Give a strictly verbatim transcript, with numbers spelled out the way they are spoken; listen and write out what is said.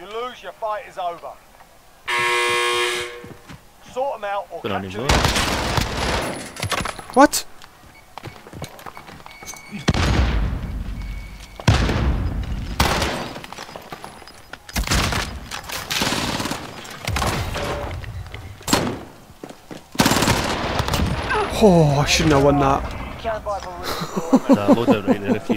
You lose, your fight is over. Sort them out or Good on you, capture boy. them. What? Oh, I shouldn't have won that. You can buy for real. Nah, loads of right there if you